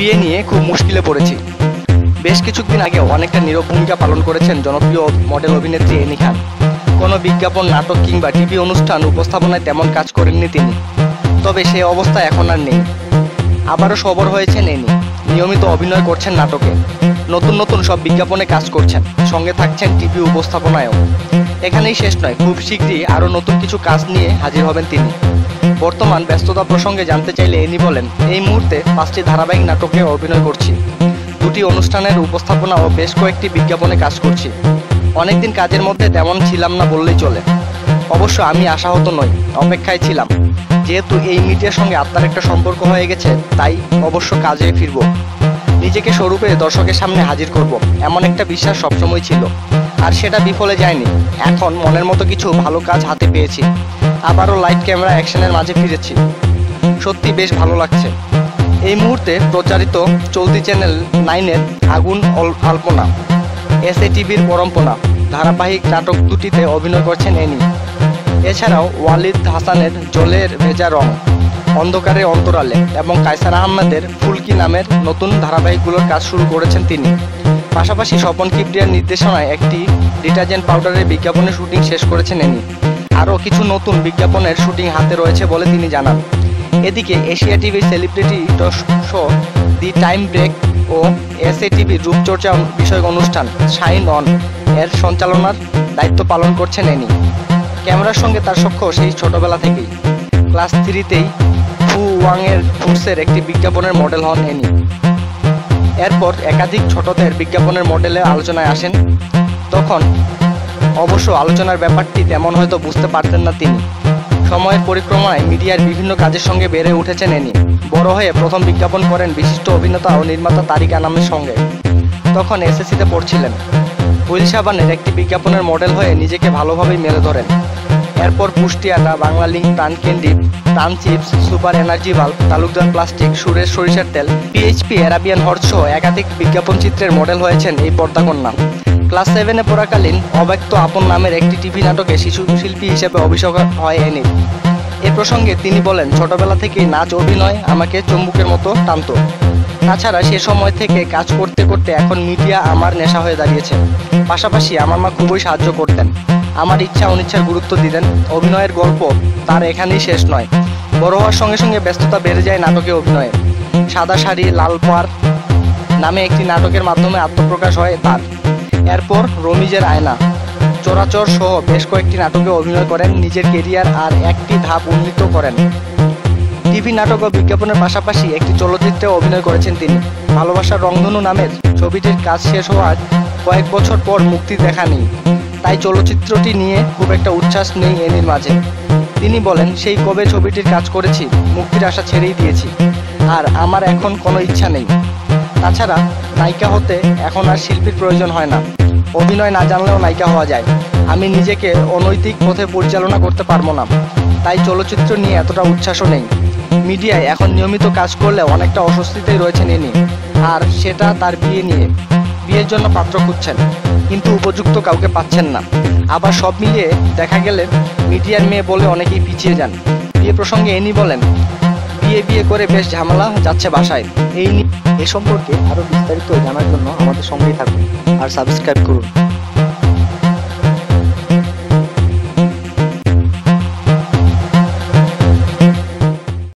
বিয়ে নিয়ে খুব মুশকিলে পড়েছি। বেশ কিছুদিন আগে অনেকটা নীরব ভূমিকা পালন করেছেন জনপ্রিয় মডেল অভিনেত্রী এনি খান। কোনো বিজ্ঞাপন, নাটক কিংবা টিভি অনুষ্ঠান উপস্থাপনায় তেমন কাজ করেননি তিনি। তবে সেই অবস্থা এখন আর নেই। আবারও সবর হয়েছেন এনি। নিয়মিত অভিনয় করছেন নাটকে, নতুন নতুন সব বিজ্ঞাপনে কাজ করছেন, সঙ্গে থাকছেন টিভি উপস্থাপনায়ও। এখানেই শেষ নয়, খুব শীঘ্রই আরও নতুন কিছু কাজ নিয়ে হাজির হবেন তিনি। বর্তমান ব্যস্ততা প্রসঙ্গে জানতে চাইলে এনি বলেন, এই মুহূর্তে 5টি ধারাবাহিক নাটকে অভিনয় করছি, 2টি অনুষ্ঠানের উপস্থাপনা ও বেশ কয়েকটি বিজ্ঞাপনে কাজ করছি। অনেকদিন কাজের মধ্যে তেমন ছিলাম না বললেই চলে। অবশ্য আমি আশাহত নই, অপেক্ষায় ছিলাম। যেহেতু এই মিডিয়ার সঙ্গে আত্মার একটা সম্পর্ক হয়ে গেছে, তাই অবশ্য কাজে ফিরব, নিজেকে স্বরূপে দর্শকের সামনে হাজির করব, এমন একটা বিশ্বাস সবসময় ছিল। আর সেটা বিফলে যায়নি। এখন মনের মতো কিছু ভালো কাজ হাতে পেয়েছি। আবারও লাইট, ক্যামেরা, অ্যাকশনের মাঝে ফিরেছি। সত্যি বেশ ভালো লাগছে। এই মুহূর্তে প্রচারিত চলতি চ্যানেল 9-এর আগুন আলপনা, এসএটিভির পরম্পরা ধারাবাহিক নাটক দুটিতে অভিনয় করছেন এনি। এছাড়াও ওয়ালিদ হাসানের জলের ভেজা রং, অন্ধকারে অন্তরালে এবং কায়সার আহমেদের ফুলকি নামের নতুন ধারাবাহিকগুলোর কাজ শুরু করেছেন তিনি। পাশাপাশি স্বপন কিবরিয়ার নির্দেশনায় একটি ডিটারজেন্ট পাউডারের বিজ্ঞাপনের শুটিং শেষ করেছেন এনি। আরও কিছু নতুন বিজ্ঞাপনের শুটিং হাতে রয়েছে বলে তিনি জানান। এদিকে এশিয়া টিভির celebrity show the time break ও এসএটিভির রূপচর্চা বিষয়ক অনুষ্ঠান শাইন অন এর সঞ্চালনার দায়িত্ব পালন করছেন এনি। ক্যামেরার সঙ্গে তার সখ্য সেই ছোটবেলা থেকেই। ক্লাস 3তেই ফু ওয়াংয়ের ফুডসের একটি বিজ্ঞাপনের মডেল হন এনি। এরপর একাধিক ছোটদের বিজ্ঞাপনের মডেলে আলোচনায় আসেন। তখন অবশ্য আলোচনার ব্যাপারটি তেমন হয়তো বুঝতে পারতেন না তিনি। সময়ের পরিক্রমায় মিডিয়ার বিভিন্ন কাজের সঙ্গে বেড়ে উঠেছেন এনি। বড় হয়ে প্রথম বিজ্ঞাপন করেন বিশিষ্ট অভিনেতা ও নির্মাতা তারিক আনামের সঙ্গে। তখন এসএসসিতে পড়ছিলেন। হুইল সাবানের একটি বিজ্ঞাপনের মডেল হয়ে নিজেকে ভালোভাবেই মেলে ধরেন। এরপর পুষ্টি আটা, Banglalink, Pran candy, Pran chips, super energy bulb, Talukdar plastic, Suresh সরিষার তেল, পিএইচপি, অ্যারাবিয়ান হর্স সহ একাধিক বিজ্ঞাপন চিত্রের মডেল হয়েছেন এই পর্দাকন্যা। ক্লাস 7-এ পড়াকালীন অব্যক্ত আপন নামের একটি টিভি নাটকে শিশু শিল্পী হিসেবে অভিষেক হয় এনির। এ প্রসঙ্গে তিনি বলেন, ছোটবেলা থেকেই নাচ, অভিনয় আমাকে চুম্বকের মতো টানত। তাছাড়া সে সময় থেকে কাজ করতে করতে এখন মিডিয়া আমার নেশা হয়ে দাঁড়িয়েছে। পাশাপাশি আমার মা খুবই সাহায্য করতেন, আমার ইচ্ছা অনিচ্ছার গুরুত্ব দিতেন। অভিনয়ের গল্প তার এখানেই শেষ নয়। বড় হওয়ার সঙ্গে সঙ্গে ব্যস্ততা বেড়ে যায় নাটকে অভিনয়ে। সাদা শাড়ি, লাল পাড় নামে একটি নাটকের মাধ্যমে আত্মপ্রকাশ হয় তার। এরপর রমিজের আয়না, চোরাচর সহ বেশ কয়েকটি নাটকে অভিনয় করেন, নিজের কেরিয়ার আর একটি ধাপ উন্নীত করেন। টিভি নাটক ও বিজ্ঞাপনের পাশাপাশি একটি চলচ্চিত্রে অভিনয় করেছেন তিনি। ভালোবাসার রংধনু নামের ছবিটির কাজ শেষ হওয়ার কয়েক বছর পর মুক্তি দেখা নেই, তাই চলচ্চিত্রটি নিয়ে খুব একটা উচ্ছ্বাস নেই এনির মাঝে। তিনি বলেন, সেই কবে ছবিটির কাজ করেছি, মুক্তির আশা ছেড়েই দিয়েছি, আর আমার এখন কোনো ইচ্ছা নেই। তাছাড়া নায়িকা হতে এখন আর শিল্পীর প্রয়োজন হয় না। অভিনয় না জানলেও নায়িকা হওয়া যায়। আমি নিজেকে অনৈতিক পথে পরিচালনা করতে পারবো না, তাই চলচ্চিত্র নিয়ে এতটা উচ্ছ্বাসও নেই। মিডিয়ায় এখন নিয়মিত কাজ করলে অনেকটা অস্বস্তিতেই রয়েছেন ইনি, আর সেটা তার বিয়ে নিয়ে। বিয়ের জন্য পাত্র খুঁজছেন, কিন্তু উপযুক্ত কাউকে পাচ্ছেন না। আবার সব মিলিয়ে দেখা গেলে মিডিয়ার মেয়ে বলে অনেকেই পিছিয়ে যান। বিয়ে প্রসঙ্গে এনি বলেন, বিয়ে করে বেশ ঝামেলা যাচ্ছে বাসায়। এ সম্পর্কে আরও বিস্তারিত জানার জন্য আমাদের সঙ্গেই থাকুন আর সাবস্ক্রাইব করুন।